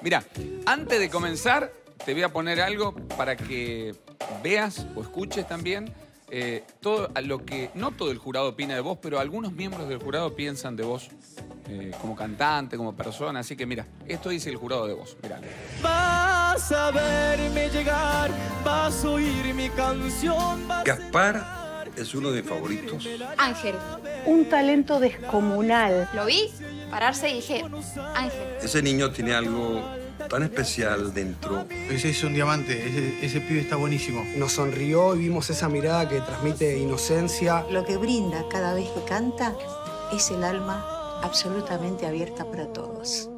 Mira, antes de comenzar, te voy a poner algo para que veas o escuches también todo lo que, no todo el jurado opina de vos, pero algunos miembros del jurado piensan de vos como cantante, como persona. Así que mira, esto dice el jurado de vos. Mirá. Vas a verme llegar, vas a oír mi canción. Gaspar es uno de mis favoritos. Ángel. Un talento descomunal. Lo vi pararse y dije, Ángel. Ese niño tiene algo tan especial dentro. Ese es un diamante, ese pibe está buenísimo. Nos sonrió y vimos esa mirada que transmite inocencia. Lo que brinda cada vez que canta es el alma absolutamente abierta para todos.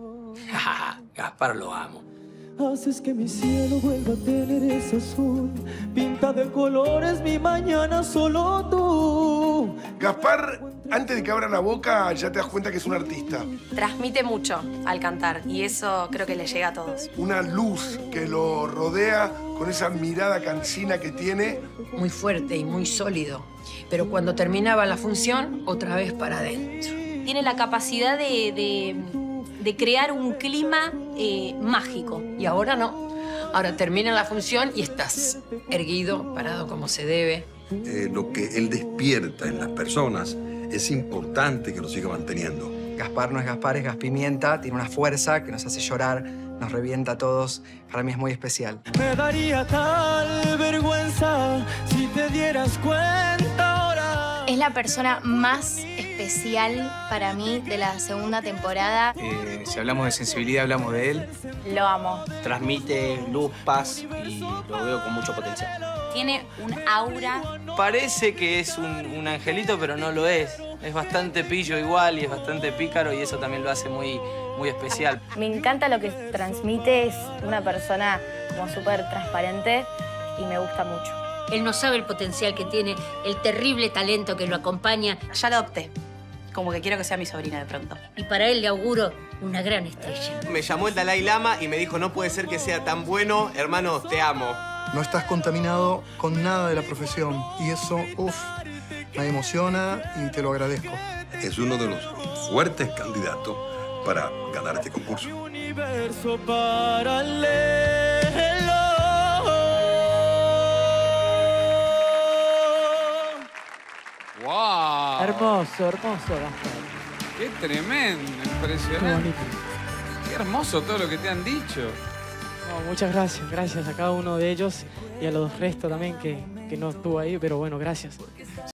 Gaspar lo amo. Haces que mi cielo vuelva a tener ese azul. Pinta de colores mi mañana solo tú. Gaspar, antes de que abra la boca, ya te das cuenta que es un artista. Transmite mucho al cantar y eso creo que le llega a todos. Una luz que lo rodea con esa mirada cansina que tiene. Muy fuerte y muy sólido. Pero cuando terminaba la función, otra vez para adentro. Tiene la capacidad de crear un clima mágico. Y ahora no. Ahora termina la función y estás erguido, parado como se debe. Lo que él despierta en las personas es importante que lo siga manteniendo. Gaspar no es Gaspar, es Gaspimienta. Tiene una fuerza que nos hace llorar, nos revienta a todos. Para mí es muy especial. Me daría tal vergüenza si te dieras cuenta ahora. Es la persona más especial para mí de la segunda temporada. Si hablamos de sensibilidad, hablamos de él. Lo amo. Transmite luz, paz y lo veo con mucho potencial. Tiene un aura. Parece que es un angelito, pero no lo es. Es bastante pillo igual y es bastante pícaro y eso también lo hace muy especial. Me encanta lo que transmite, es una persona como súper transparente y me gusta mucho. Él no sabe el potencial que tiene, el terrible talento que lo acompaña. Ya lo adopté. Como que quiero que sea mi sobrina de pronto. Y para él le auguro una gran estrella. Me llamó el Dalai Lama y me dijo, no puede ser que sea tan bueno. Hermano, te amo. No estás contaminado con nada de la profesión. Y eso, me emociona y te lo agradezco. Es uno de los fuertes candidatos para ganar este concurso. Universo paralelo. ¡Wow! Hermoso, hermoso, Gaspar. ¡Qué tremendo! Impresionante. Qué bonito. Qué hermoso todo lo que te han dicho. No, muchas gracias, gracias a cada uno de ellos y a los restos también que no estuvo ahí, pero bueno, gracias.